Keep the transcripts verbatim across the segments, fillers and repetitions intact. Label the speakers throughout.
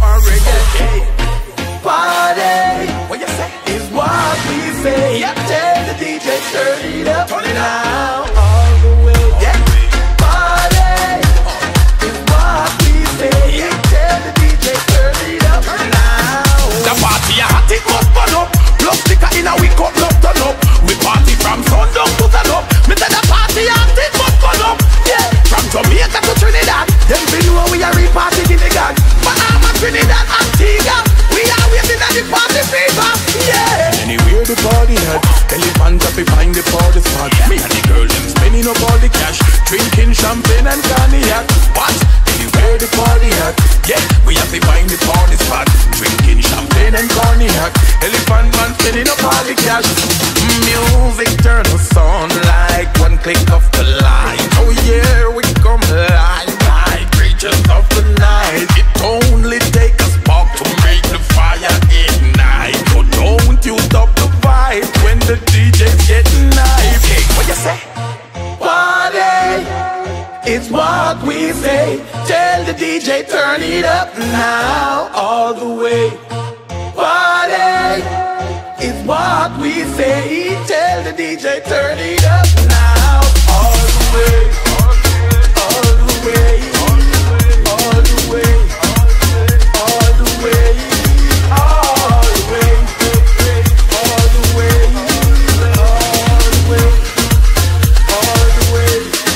Speaker 1: or reggae.
Speaker 2: Party,
Speaker 1: What you say?
Speaker 2: is what we say.
Speaker 1: Yeah.
Speaker 2: Tell the D J turn it up
Speaker 1: Turn it up.
Speaker 2: now, all the way.
Speaker 1: Yeah.
Speaker 2: Party, is what we say.
Speaker 1: Yeah.
Speaker 2: Tell the D J turn it up now.
Speaker 1: The party a hot, it must burn up. Love sticker in a we cup, love turn up. We party from sundown to sun up. Me say the party hot, it must burn up. Yeah. From Jamaica to Trinidad,
Speaker 2: Them we know we are reparty in the gang.
Speaker 1: Bahama, Trinidad, Antigua. We are waiting at the party fever. Yeah. Anywhere the party at, elephant up behind the party spot. Me and the girl them spending up all the cash, drinking champagne and cognac. What? Anywhere the party at, yeah, we have to find the party spot, drinking champagne and cognac. Elephant man spending up all the cash. Music turn us on like one click of the light. Oh yeah, we come live like creatures of the night. It only take a spark to make the fire ignite. So don't you stop the vibe when the D J's getting knife. Hey, what you say?
Speaker 2: Party, it's what we say. Tell the D J turn it up now, all the way. Party, it's what we say. Tell the D J turn it up now, all the way, all the way, all the way, all the way, all the way, all the way, all the way, all the way.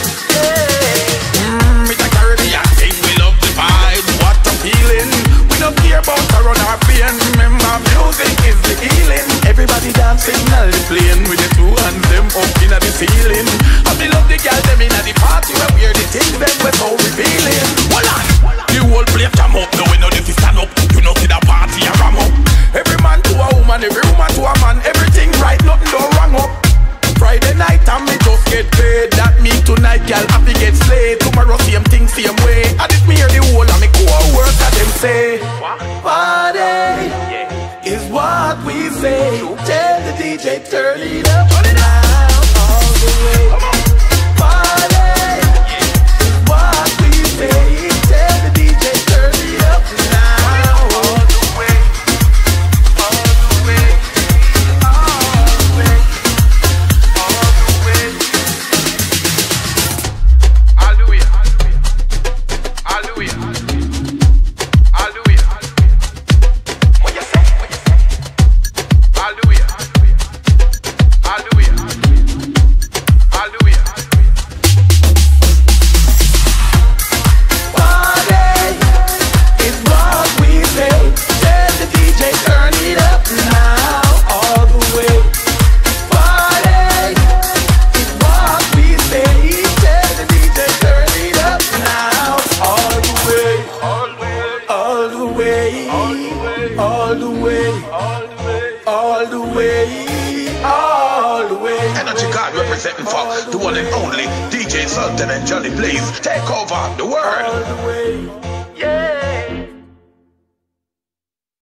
Speaker 1: Mmm, it's a Caribbean thing, we love the vibe, what a feeling. We don't care about around our pain. Remember, music is the healing. Everybody dancing, all the playing with the two hands them up in the ceiling. I feel love the girl them in the party where we're the things them we're so revealing. Hold on, the whole place jam up. No we know this is stand up. You know see the party a ram up. Every man to a woman, every woman to a man. Everything right, nothing don't wrong up. Friday night and me just get paid. That me tonight, girl, happy get slayed. Tomorrow same thing, same way. And this me hear the whole of me co-work that them say.
Speaker 2: Party, is what we say. Tell the D J turn it up now, all the way. Party, is what we say. Tell the D J turn it up now, all the way, all the way, all the way, all the way.
Speaker 1: Hallelujah, hallelujah, hallelujah. What you say? What you say? Hallelujah, hallelujah, hallelujah.
Speaker 2: Party, is what we say. Tell the D J turn it up now, all the way. Party, is what we say. Tell the D J turn it up now, all the way, all the way, all the way, all the way, all the way, all the way.
Speaker 1: Energy God representing for the one and only D J Sultan and Johnny Blaze. Take over the world.
Speaker 2: All the way, yeah.